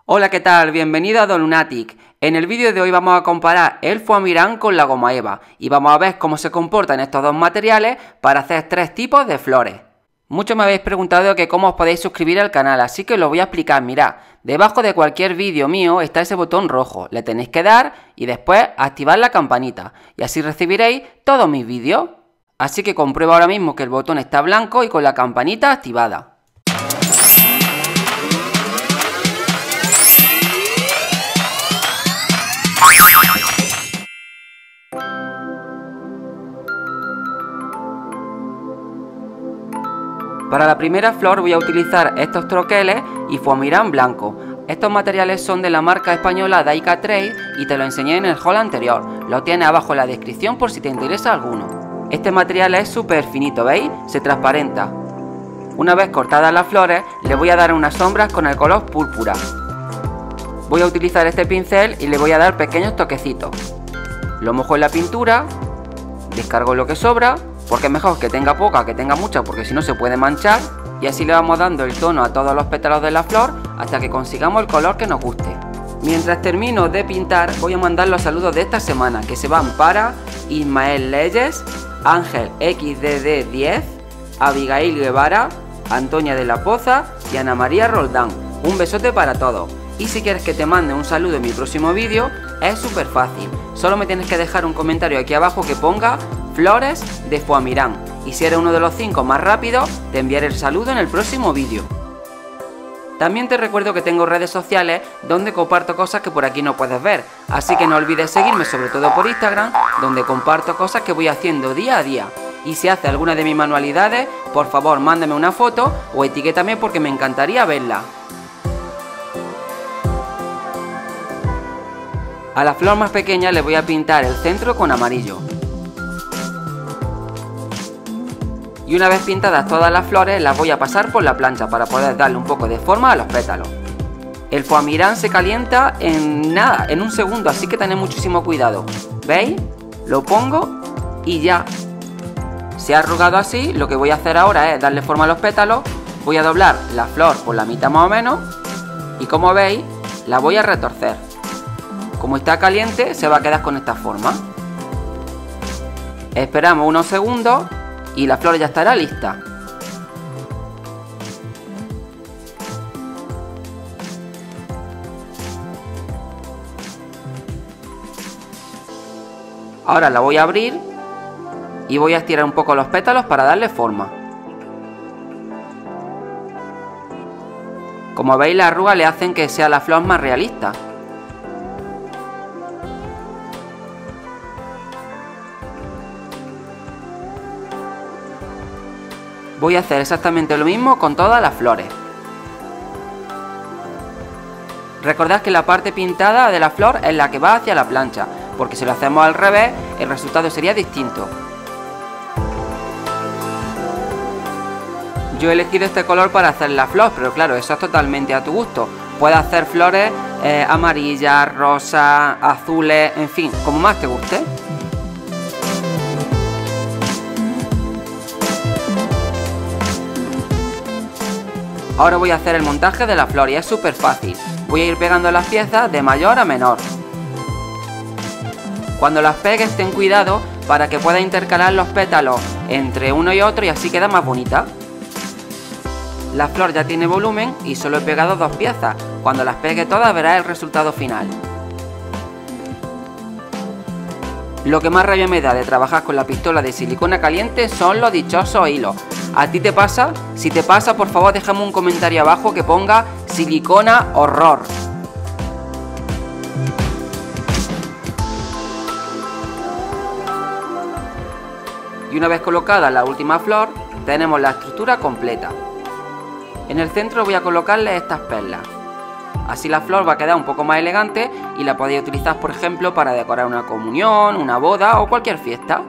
Hola, ¿qué tal? Bienvenido a Dolunatic. En el vídeo de hoy vamos a comparar el Foamirán con la goma eva y vamos a ver cómo se comportan estos dos materiales para hacer tres tipos de flores. Muchos me habéis preguntado que cómo os podéis suscribir al canal, así que os lo voy a explicar. Mirad, debajo de cualquier vídeo mío está ese botón rojo, le tenéis que dar y después activar la campanita y así recibiréis todos mis vídeos. Así que comprueba ahora mismo que el botón está blanco y con la campanita activada. Para la primera flor voy a utilizar estos troqueles y Foamirán blanco. Estos materiales son de la marca española Daika Trade y te lo enseñé en el haul anterior. Lo tienes abajo en la descripción por si te interesa alguno. Este material es súper finito, ¿veis? Se transparenta. Una vez cortadas las flores, le voy a dar unas sombras con el color púrpura. Voy a utilizar este pincel y le voy a dar pequeños toquecitos. Lo mojo en la pintura, descargo lo que sobra, porque es mejor que tenga poca que tenga mucha, porque si no se puede manchar, y así le vamos dando el tono a todos los pétalos de la flor hasta que consigamos el color que nos guste. Mientras termino de pintar, voy a mandar los saludos de esta semana, que se van para Ismael Leyes, Ángel XDD10, Abigail Guevara, Antonia de la Poza y Ana María Roldán. Un besote para todos. Y si quieres que te mande un saludo en mi próximo vídeo, es súper fácil. Solo me tienes que dejar un comentario aquí abajo que ponga flores de Foamirán. Y si eres uno de los 5 más rápidos, te enviaré el saludo en el próximo vídeo. También te recuerdo que tengo redes sociales donde comparto cosas que por aquí no puedes ver. Así que no olvides seguirme, sobre todo por Instagram, donde comparto cosas que voy haciendo día a día. Y si haces alguna de mis manualidades, por favor mándame una foto o etiquétame porque me encantaría verla. A la flor más pequeña le voy a pintar el centro con amarillo. Y una vez pintadas todas las flores, las voy a pasar por la plancha para poder darle un poco de forma a los pétalos. El Foamirán se calienta en nada, en un segundo, así que tened muchísimo cuidado. ¿Veis? Lo pongo y ya. Se ha arrugado así. Lo que voy a hacer ahora es darle forma a los pétalos. Voy a doblar la flor por la mitad más o menos. Y como veis, la voy a retorcer. Como está caliente, se va a quedar con esta forma. Esperamos unos segundos y la flor ya estará lista. Ahora la voy a abrir y voy a estirar un poco los pétalos para darle forma. Como veis, las arrugas le hacen que sea la flor más realista. Voy a hacer exactamente lo mismo con todas las flores. Recordad que la parte pintada de la flor es la que va hacia la plancha, porque si lo hacemos al revés, el resultado sería distinto. Yo he elegido este color para hacer la flor, pero claro, eso es totalmente a tu gusto. Puedes hacer flores amarillas, rosas, azules, en fin, como más te guste. Ahora voy a hacer el montaje de la flor y es súper fácil. Voy a ir pegando las piezas de mayor a menor. Cuando las pegues, ten cuidado para que puedas intercalar los pétalos entre uno y otro y así queda más bonita. La flor ya tiene volumen y solo he pegado 2 piezas. Cuando las pegue todas verás el resultado final. Lo que más rabia me da de trabajar con la pistola de silicona caliente son los dichosos hilos. ¿A ti te pasa? Si te pasa, por favor déjame un comentario abajo que ponga silicona horror. Y una vez colocada la última flor, tenemos la estructura completa. En el centro voy a colocarle estas perlas. Así la flor va a quedar un poco más elegante y la podéis utilizar, por ejemplo, para decorar una comunión, una boda o cualquier fiesta.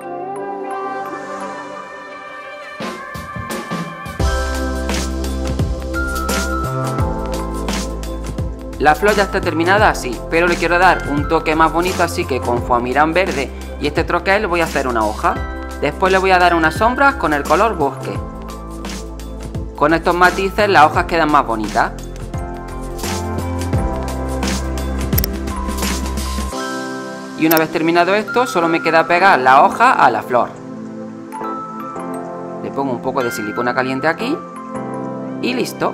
La flor ya está terminada así, pero le quiero dar un toque más bonito, así que con Foamirán verde y este troquel voy a hacer una hoja. Después le voy a dar unas sombras con el color bosque. Con estos matices las hojas quedan más bonitas. Y una vez terminado esto, solo me queda pegar la hoja a la flor. Le pongo un poco de silicona caliente aquí y listo.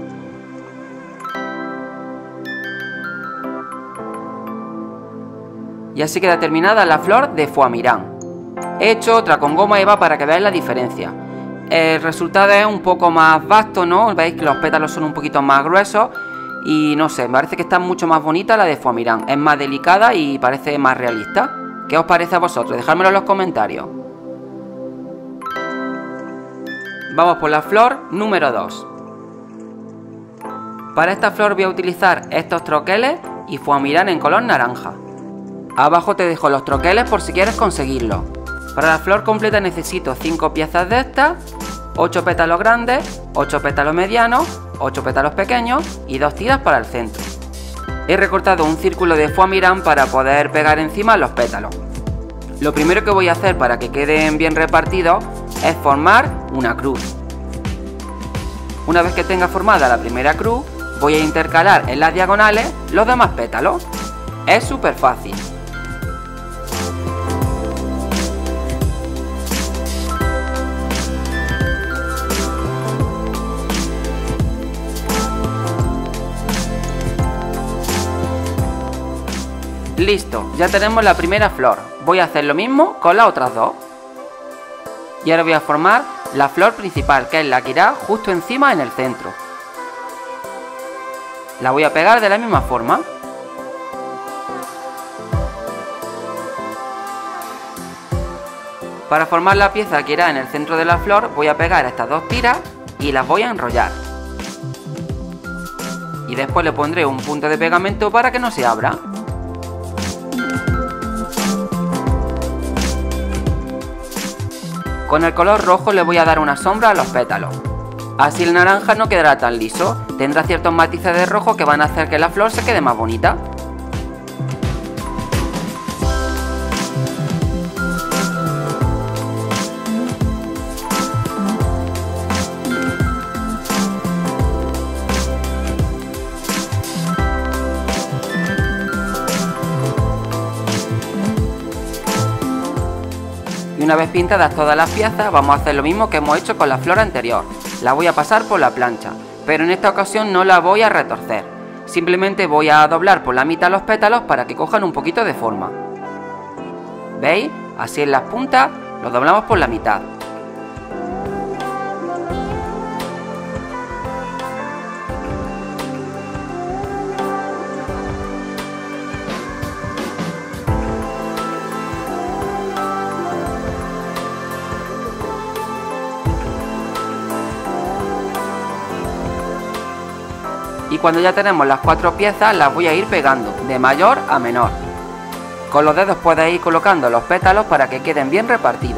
Y así queda terminada la flor de Foie Mirand. He hecho otra con goma eva para que veáis la diferencia. El resultado es un poco más vasto, ¿no? Veis que los pétalos son un poquito más gruesos. Y no sé, me parece que está mucho más bonita la de Foie Mirand. Es más delicada y parece más realista. ¿Qué os parece a vosotros? Dejádmelo en los comentarios. Vamos por la flor número 2. Para esta flor voy a utilizar estos troqueles y Foie Mirand en color naranja. Abajo te dejo los troqueles por si quieres conseguirlo. Para la flor completa necesito 5 piezas de estas, 8 pétalos grandes, 8 pétalos medianos, 8 pétalos pequeños y 2 tiras para el centro. He recortado un círculo de Foie Mirand para poder pegar encima los pétalos. Lo primero que voy a hacer para que queden bien repartidos es formar una cruz. Una vez que tenga formada la primera cruz, voy a intercalar en las diagonales los demás pétalos. Es súper fácil. Listo, ya tenemos la primera flor. Voy a hacer lo mismo con las otras dos. Y ahora voy a formar la flor principal, que es la que irá justo encima en el centro. La voy a pegar de la misma forma. Para formar la pieza que irá en el centro de la flor, voy a pegar estas dos tiras y las voy a enrollar. Y después le pondré un punto de pegamento para que no se abra. Con el color rojo le voy a dar una sombra a los pétalos. Así el naranja no quedará tan liso, tendrá ciertos matices de rojo que van a hacer que la flor se quede más bonita. Y una vez pintadas todas las piezas, vamos a hacer lo mismo que hemos hecho con la flor anterior. La voy a pasar por la plancha, pero en esta ocasión no la voy a retorcer. Simplemente voy a doblar por la mitad los pétalos para que cojan un poquito de forma. ¿Veis? Así en las puntas los doblamos por la mitad. Y cuando ya tenemos las 4 piezas las voy a ir pegando de mayor a menor. Con los dedos puedes ir colocando los pétalos para que queden bien repartidos.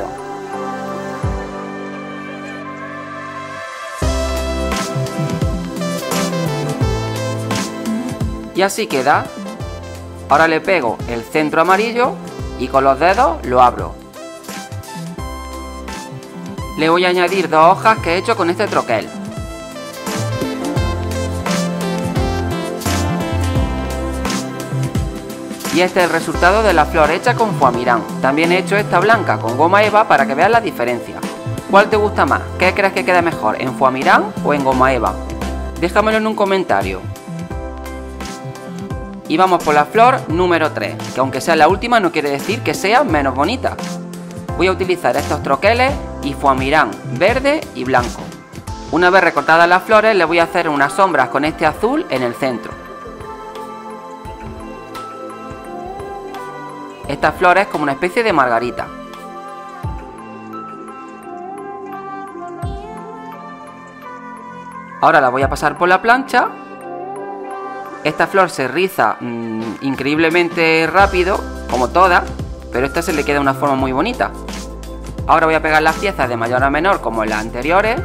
Y así queda. Ahora le pego el centro amarillo y con los dedos lo abro. Le voy a añadir 2 hojas que he hecho con este troquel. Y este es el resultado de la flor hecha con Foie Mirand. También he hecho esta blanca con goma eva para que veas la diferencia. ¿Cuál te gusta más? ¿Qué crees que queda mejor? ¿En Foie Mirand o en goma eva? Déjamelo en un comentario. Y vamos por la flor número 3, que aunque sea la última no quiere decir que sea menos bonita. Voy a utilizar estos troqueles y Foie Mirand verde y blanco. Una vez recortadas las flores le voy a hacer unas sombras con este azul en el centro. Esta flor es como una especie de margarita. Ahora la voy a pasar por la plancha. Esta flor se riza increíblemente rápido, como todas, pero esta se le queda una forma muy bonita. Ahora voy a pegar las piezas de mayor a menor como en las anteriores.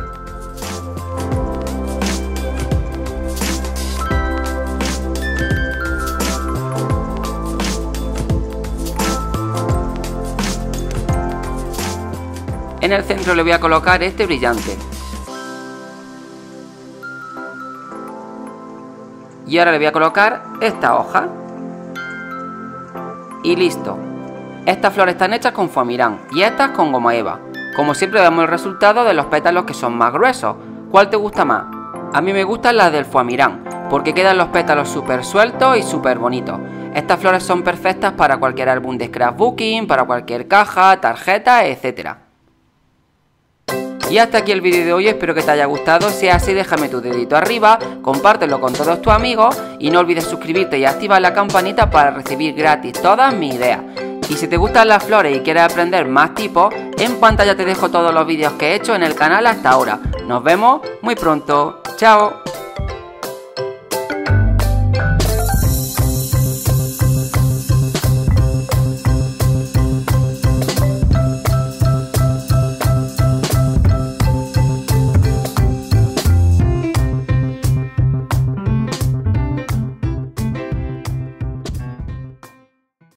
En el centro le voy a colocar este brillante. Y ahora le voy a colocar esta hoja. y listo. Estas flores están hechas con Foamirán y estas con goma eva. Como siempre vemos el resultado de los pétalos que son más gruesos. ¿Cuál te gusta más? A mí me gustan las del Foamirán, porque quedan los pétalos súper sueltos y súper bonitos. Estas flores son perfectas para cualquier álbum de scrapbooking, para cualquier caja, tarjeta, etc. Y hasta aquí el vídeo de hoy, espero que te haya gustado. Si es así, déjame tu dedito arriba, compártelo con todos tus amigos y no olvides suscribirte y activar la campanita para recibir gratis todas mis ideas. Y si te gustan las flores y quieres aprender más tipos, en pantalla te dejo todos los vídeos que he hecho en el canal hasta ahora. Nos vemos muy pronto. ¡Chao!